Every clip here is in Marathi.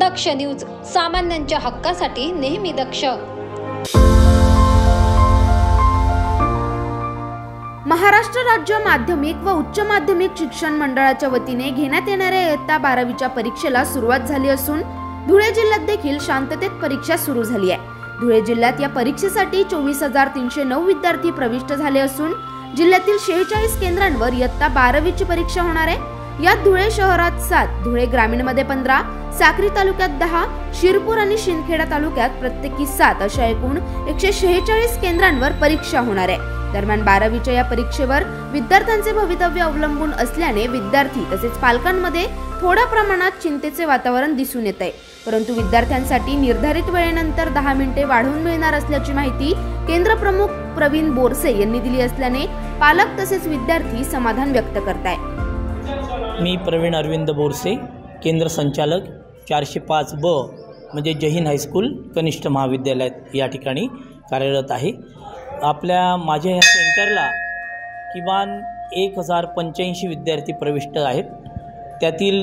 दक्ष न्यूज, सामान्यांच्या हक्कासाठी नेहमी दक्ष। महाराष्ट्र राज्य माध्यमिक व उच्च माध्यमिक शिक्षण मंडळाच्या वतीने घेण्यात येणाऱ्या इयत्ता 12वीच्या परीक्षेला सुरुवात झाली असून धुळे जिल्ह्यात देखील शांततेत परीक्षा सुरू झाली आहे। धुळे जिल्ह्यात या परीक्षेसाठी 24,309 विद्यार्थी प्रविष्ट झाले असून जिल्ह्यातील 46 केंद्रांवर इयत्ता 12वीची परीक्षा होणार आहे। यात धुळे शहरात 7, धुळे ग्रामीण मध्ये 15, साक्री तालुक्यात 10, शिरपूर आणि शिंदखेडा तालुक्यात प्रत्येकी 7 अशा एकूण 146 केंद्रांवर परीक्षा होणार आहे। दरम्यान 12वीच्या या परीक्षेवर विद्यार्थ्यांचे भवितव्य अवलंबून असल्याने विद्यार्थी तसेच पालकांमध्ये थोड्या प्रमाणात चिंतेचे वातावरण दिसून येत आहे। परंतु विद्यार्थ्यांसाठी निर्धारित वेळेनंतर 10 मिनिटे वाढवून मिळणार असल्याची माहिती केंद्र प्रमुख प्रवीण बोरसे यांनी दिली असल्याने पालक तसेच विद्यार्थी समाधान व्यक्त करतायत। मी प्रवीण अरविंद बोरसे, केंद्र संचालक 405 ब म्हणजे जय हिंद हायस्कूल कनिष्ठ महाविद्यालयात या ठिकाणी कार्यरत आहे। माझ्या या सेंटरला किमान 1085 विद्यार्थी प्रविष्ट आहेत। त्यातील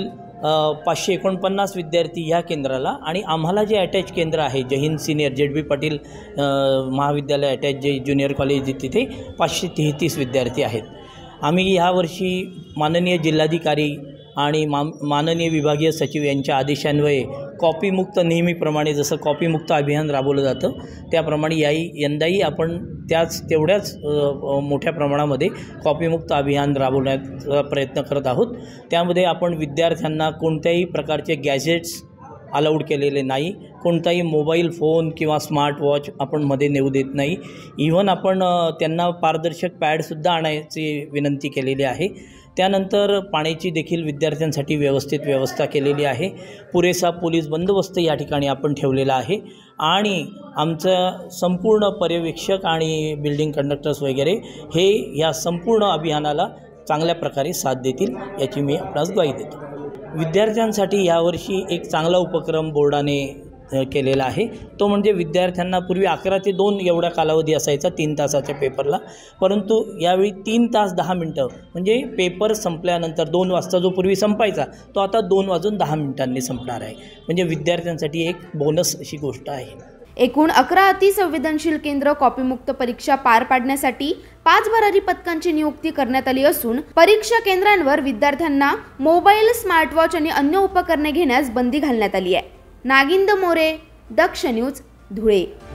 549 विद्यार्थी ह्या केंद्राला आणि आम्हाला जे अटॅच केंद्र आहे जय हिंद सिनियर ZB पाटील महाविद्यालय अटॅच जे ज्युनियर कॉलेज तिथे 533 विद्यार्थी आहेत। आम्ही यावर्षी माननीय जिल्हाधिकारी आणि माननीय विभागीय सचिव यांच्या आदेशान्वये कॉपीमुक्त नेहमीप्रमाणे जसं कॉपीमुक्त अभियान राबवलं जातं त्याप्रमाणे यंदाही आपण तेवढ्याच मोठ्या प्रमाणामध्ये कॉपीमुक्त अभियान राबवण्याचा प्रयत्न करत आहोत। त्यामध्ये आपण विद्यार्थ्यांना कोणत्याही प्रकारचे गॅजेट्स अलाउड केलेले नाही, कोणताही मोबाईल फोन किंवा स्मार्ट वॉच आपण मध्ये नेऊ देत नाही। इव्हन आपण त्यांना पारदर्शक पॅडसुद्धा आणायची विनंती केलेली आहे। त्यानंतर पाण्याची देखील विद्यार्थ्यांसाठी व्यवस्थित व्यवस्था केलेली आहे। पुरेसा पोलीस बंदोबस्त या ठिकाणी आपण ठेवलेला आहे आणि आमचं संपूर्ण पर्यवेक्षक आणि बिल्डिंग कंडक्टर्स वगैरे हे या संपूर्ण अभियानाला चांगल्या प्रकारे साथ देतील याची मी आपणास ग्वाही देतो। विद्यार्थ्यांसाठी यावर्षी एक चांगला उपक्रम बोर्डाने केलेला आहे, तो म्हणजे विद्यार्थ्यांना पूर्वी 11 ते 2 एवढा कालावधी असायचा 3 तासाच्या पेपरला, परंतु यावेळी 3 तास 10 मिनटं म्हणजे पेपर संपल्यानंतर 2 वाजता जो पूर्वी संपायचा तो आता 2 वाजून 10 मिनिटांनी संपणार आहे। म्हणजे विद्यार्थ्यांसाठी एक बोनस अशी गोष्ट आहे। एकूण 11 अतिसंवेदनशील केंद्र कॉपीमुक्त परीक्षा पार पाडण्यासाठी 5 भरारी पथकांची नियुक्ती करण्यात आली असून परीक्षा केंद्रांवर विद्यार्थ्यांना मोबाईल, स्मार्टवॉच आणि अन्य उपकरणे घेण्यास बंदी घालण्यात आली आहे। नागिंद मोरे, दक्ष न्यूज, धुळे।